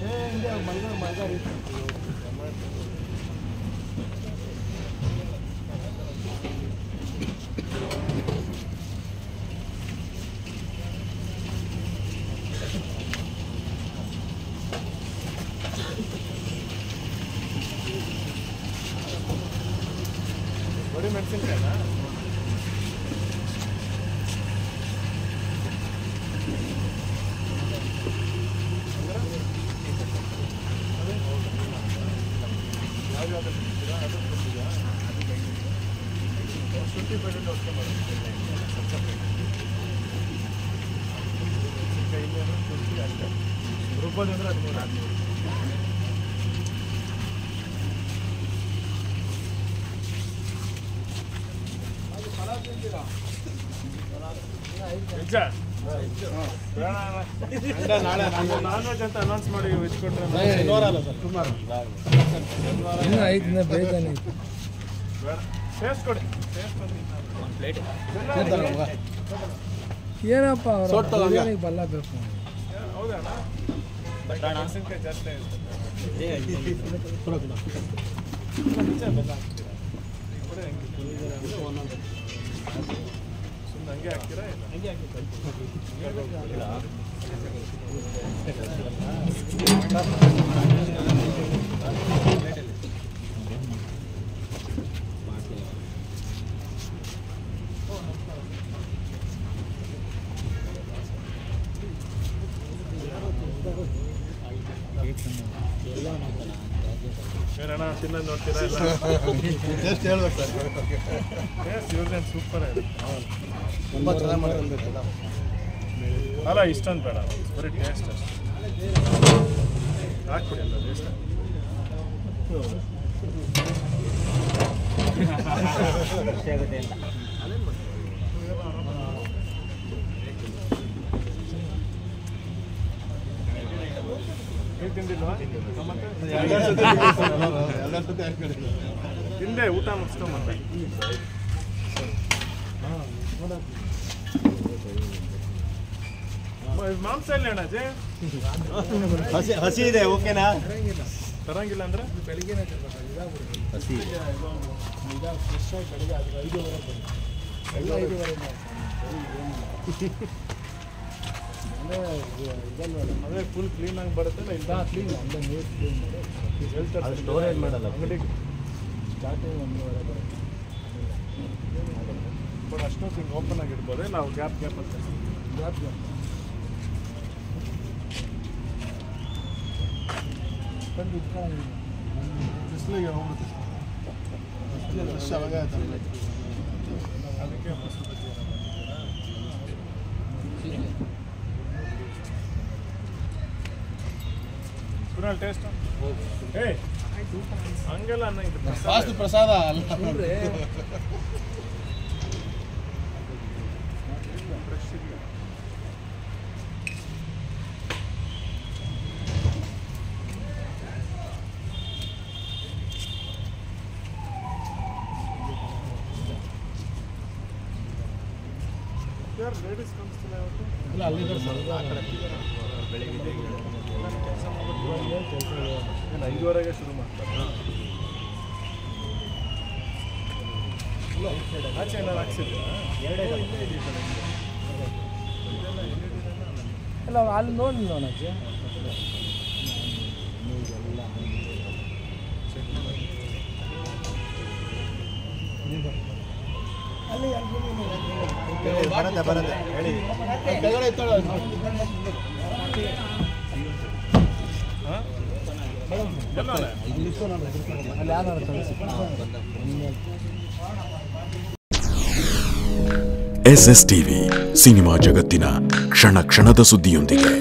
बड़ी मेडिसिन क्या ना ಶುಂಠಿ ಬೆಳ್ಳುಳ್ಳಿ ಹೊಡ್ಕೊಂಡು ಕೈಯಲ್ಲಿ ಶುಂಠಿ ಅಷ್ಟೇ ರುಬ್ಬೋದು ಅಂದರೆ ಅದು ಹಾಕ್ತೀವಿ. ನಾಳೆ ನಾನ್ ವೆಜ್ ಅಂತ ಅನೌನ್ಸ್ ಮಾಡಿ ವೆಜ್ ಕೊಟ್ಟರೆ ಟೇಸ್ಟ್ ಕೊಡಿ. ಏನಪ್ಪ ಬಲ್ಲ ಬೇಕು. ಹೌದಾ ಮೆಣಸಿನ್ಕಾಯಿ ಜಾಸ್ತಿ ಸುಮ್ಮನೆ ಹಂಗೆ ಹಾಕ್ತೀರಾ ಇಲ್ಲ ಏನಣ್ಣ ತಿನ್ನೋದು ನೋಡ್ತೀರಾ ಇಲ್ಲ ಟೇಸ್ಟ್ ಹೇಳ್ಬೇಕು ಸರ್. ಟೇಸ್ಟ್ ಇವ್ರದ್ದೇನು ಸೂಪರ್ ಇದೆ, ತುಂಬ ಚೆನ್ನಾಗಿ ಮಾಡಿರ್ಬೇಕಲ್ಲ. ಅಲ್ಲ ಇಷ್ಟೊಂದು ಬೇಡ, ಬರೀ ಟೇಸ್ಟ್ ಅಷ್ಟೇ ಹಾಕ್ಬಿಡಿ ಅಲ್ಲ ಟೇಸ್ಟ್. ನೀವು ತಿಂದಿಲ್ವಾ? ತಿಂದೆ ಊಟ ಮುಗಿಸ್ಕೊಂಬಂದೆ. ಮಾಂಸ ಇಲ್ಲ ಅಣ್ಣಾಜಿ, ಹಸಿ ಇದೆ. ಓಕೆನಾ? ತರಂಗಿಲ್ಲ ಅಂದ್ರೆ ಬೆಳಿಗ್ಗೆನೇ ಹಸಿ ಫ್ರೆಶ್ ಆಗಿ ಬೆಳಿಗ್ಗೆ 5:30 ಅದೇ ಫುಲ್ ಕ್ಲೀನಾಗಿ ಬರುತ್ತಲ್ಲ ಇಲ್ಲ ಕ್ಲೀನ್ ಅಲ್ಲೇ ನೀರು ಕ್ಲೀನ್ ಮಾಡಿ ಹೇಳ್ತಾರೆ. ಸ್ಟೋರೇಜ್ ಮಾಡಲ್ಲ ಅಂಗಡಿಗೆ ಸ್ಟಾರ್ಟಿಂಗ್ 1:30 ಬರುತ್ತೆ. ಬಟ್ ಅಷ್ಟೊತ್ತು ಹಿಂಗೆ ಓಪನ್ ಆಗಿರ್ಬೋದು, ನಾವು ಗ್ಯಾಪ್ ಅಂತ ಗ್ಯಾಪ್ ತಂದು ಇಟ್ಕೊಳ್ಳೋಂಗಿಲ್ಲ, ಬಿಸಿಲಿಗೆ ಹೋಗುತ್ತೆ. ಫ್ರೆಶ್ ಅವಾಗ ಅದಕ್ಕೆ ಕುನಾಲ್ ಟೇಸ್ಟ್ ಏ ಹಂಗೆಲ್ಲ ಅನ್ನಂಗಿಲ್ಲ. ಫಾಸ್ಟ್ ಪ್ರಸಾದ ಅಲ್ಲ. ಯಾರು ಲೇಡೀಸ್ ಕಾಣಿಸ್ತಿಲ್ಲ ಇವತ್ತು? ಇಲ್ಲ ಅಲ್ಲಿದ್ದಾರೆ ಸರ್, ಆ ಕಡೆ ಬೆಳಿಗ್ಗೆ ಕೆಲಸ ಮಾಡ್ಬಿಟ್ಟು 5:30ಗೆ ಶುರು ಮಾಡ್ತಾರೆ. ಆಚೆ ಎಲ್ಲ ಹಾಕ್ಸಿದ್ರಾ? ಇಲ್ಲ ಅಲ್ಲಿ ನೋಡಿ ನೋಡೋಣ ಬರುತ್ತೆ ಬರುತ್ತೆ ಹೇಳಿ. SS TV ಸಿನಿಮಾ ಜಗತ್ತಿನ ಕ್ಷಣ ಕ್ಷಣದ ಸುದ್ದಿಯೊಂದಿಗೆ.